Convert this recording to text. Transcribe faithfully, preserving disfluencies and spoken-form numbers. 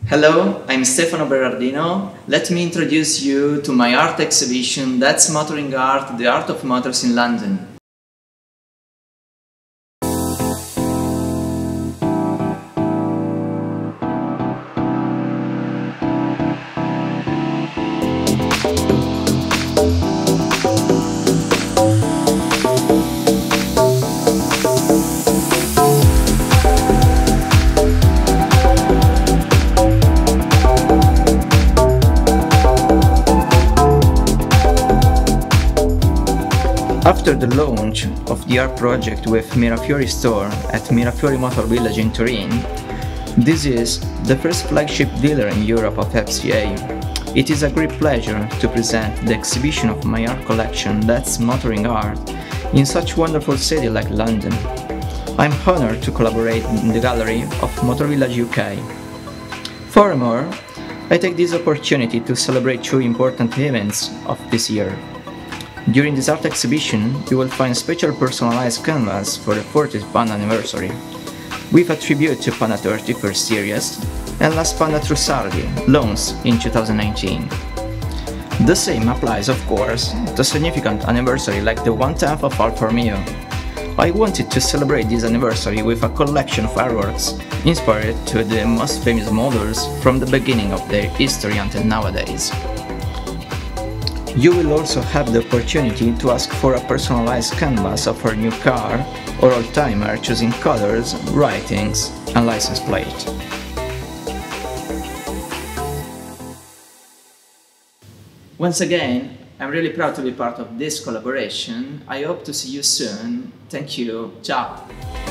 Hello, I'm Stefano Berardino. Let me introduce you to my art exhibition That's Motoring Art, The Art of Motors in London. After the launch of the art project with Mirafiori store at Mirafiori Motor Village in Turin, this is the first flagship dealer in Europe of F C A. It is a great pleasure to present the exhibition of my art collection That's Motoring Art in such wonderful city like London. I'm honored to collaborate in the gallery of Motor Village U K. Furthermore, I take this opportunity to celebrate two important events of this year. During this art exhibition, you will find special personalized canvas for the fortieth Panda anniversary, with a tribute to Panda thirty-first series and last Panda Trussardi, launched in two thousand nineteen. The same applies, of course, to significant anniversary like the one-tenth of Alfa Romeo. I wanted to celebrate this anniversary with a collection of artworks inspired to the most famous models from the beginning of their history until nowadays. You will also have the opportunity to ask for a personalized canvas of her new car or old-timer, choosing colors, writings and license plate. Once again, I'm really proud to be part of this collaboration. I hope to see you soon. Thank you. Ciao!